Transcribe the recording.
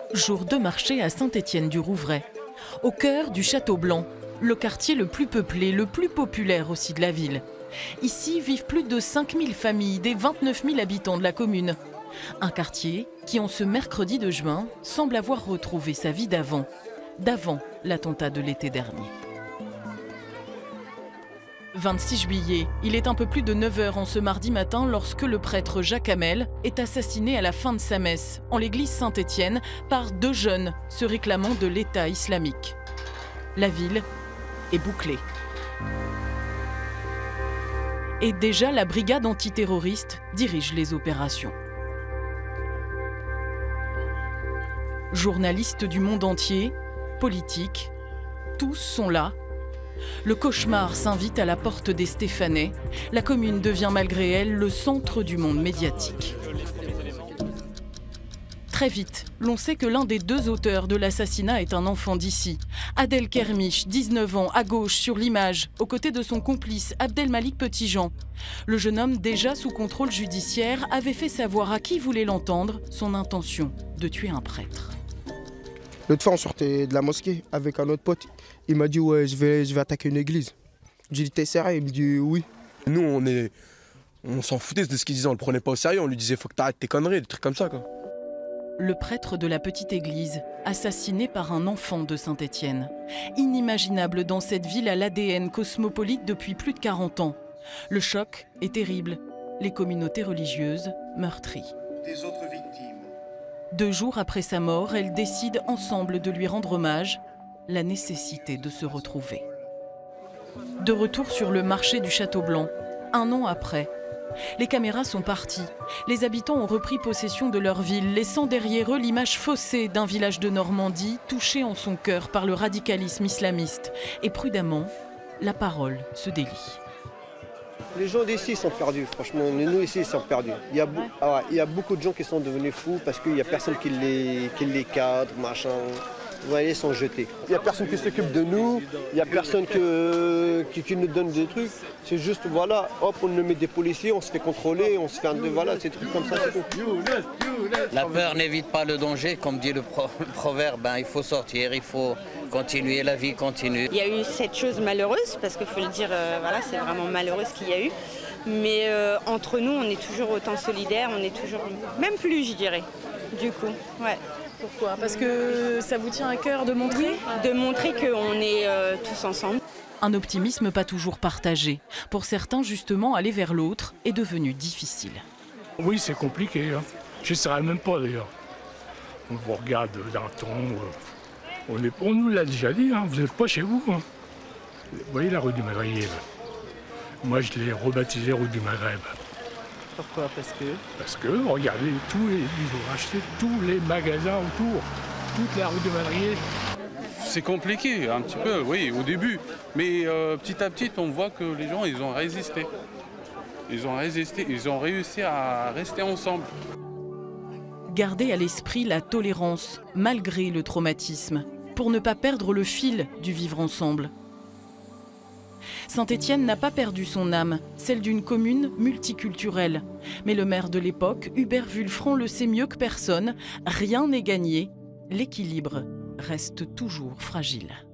Jour de marché à Saint-Étienne-du-Rouvray, au cœur du Château Blanc, le quartier le plus peuplé, le plus populaire aussi de la ville. Ici vivent plus de 5000 familles des 29 000 habitants de la commune. Un quartier qui, en ce mercredi de juin, semble avoir retrouvé sa vie d'avant l'attentat de l'été dernier. 26 juillet, il est un peu plus de 9 h en ce mardi matin lorsque le prêtre Jacques Hamel est assassiné à la fin de sa messe en l'église Saint-Étienne par 2 jeunes se réclamant de l'État islamique. La ville est bouclée. Et déjà la brigade antiterroriste dirige les opérations. Journalistes du monde entier, politiques, tous sont là. Le cauchemar s'invite à la porte des Stéphanais. La commune devient malgré elle le centre du monde médiatique. Très vite, l'on sait que l'un des 2 auteurs de l'assassinat est un enfant d'ici. Adel Kermiche, 19 ans, à gauche sur l'image, aux côtés de son complice Abdelmalik Petitjean. Le jeune homme, déjà sous contrôle judiciaire, avait fait savoir à qui voulait l'entendre son intention de tuer un prêtre. L'autre fois, on sortait de la mosquée avec un autre pote. Il m'a dit ouais, je vais attaquer une église. J'ai dit t'es sérieux? Il me dit oui. Nous, on s'en foutait de ce qu'il disait, on le prenait pas au sérieux. On lui disait faut que t'arrêtes tes conneries, des trucs comme ça, quoi. Le prêtre de la petite église, assassiné par un enfant de Saint-Étienne. Inimaginable dans cette ville à l'ADN cosmopolite depuis plus de 40 ans. Le choc est terrible. Les communautés religieuses meurtries. Des autres victimes. 2 jours après sa mort, elles décident ensemble de lui rendre hommage. La nécessité de se retrouver. De retour sur le marché du Château Blanc, 1 an après, les caméras sont parties. Les habitants ont repris possession de leur ville, laissant derrière eux l'image faussée d'un village de Normandie touché en son cœur par le radicalisme islamiste. Et prudemment, la parole se délie. Les gens d'ici sont perdus, franchement, nous ici sont perdus. Il y a beaucoup de gens qui sont devenus fous parce qu'il n'y a personne qui les cadre, machin. Vous voyez, ils sont jetés. Il n'y a personne qui s'occupe de nous, il n'y a personne qui nous donne des trucs. C'est juste, voilà, hop, on nous met des policiers, on se fait contrôler, on se fait voilà, ces trucs comme ça, c'est tout. La peur n'évite pas le danger, comme dit le proverbe, ben, il faut sortir, il faut continuer, la vie continue. Il y a eu cette chose malheureuse, parce qu'il faut le dire, voilà, c'est vraiment malheureux ce qu'il y a eu. Mais entre nous, on est toujours autant solidaires, on est toujours, même plus, je dirais, du coup, ouais. Pourquoi? Parce que ça vous tient à cœur de montrer? De montrer qu'on est tous ensemble. Un optimisme pas toujours partagé. Pour certains, justement, aller vers l'autre est devenu difficile. Oui, c'est compliqué. Hein. Je ne saurais même pas d'ailleurs. On vous regarde d'un ton. On nous l'a déjà dit, hein. Vous n'êtes pas chez vous. Hein. Vous voyez la rue du Maghreb? Moi, je l'ai rebaptisée rue du Maghreb. Pourquoi? Parce que, regardez, ils ont racheté tous les magasins autour, toute la rue de Madrier. C'est compliqué, un petit peu, oui, au début. Mais petit à petit, on voit que les gens, ils ont résisté. Ils ont résisté, ils ont réussi à rester ensemble. Garder à l'esprit la tolérance, malgré le traumatisme, pour ne pas perdre le fil du vivre ensemble. Saint-Étienne n'a pas perdu son âme, celle d'une commune multiculturelle. Mais le maire de l'époque, Hubert Wulfranc, le sait mieux que personne, rien n'est gagné. L'équilibre reste toujours fragile.